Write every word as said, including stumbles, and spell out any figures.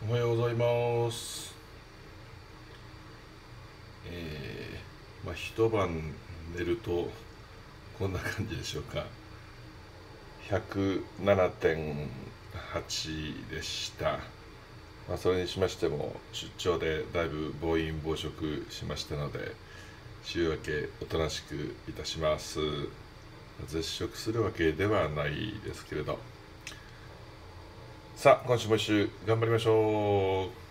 おはようございます。えー、まあ一晩寝るとこんな感じでしょうか。ひゃくななてんはちでした。まあ、それにしましても出張でだいぶ暴飲暴食しましたので、週明けおとなしくいたします。絶食するわけではないですけれど、さあ今週も一週頑張りましょう。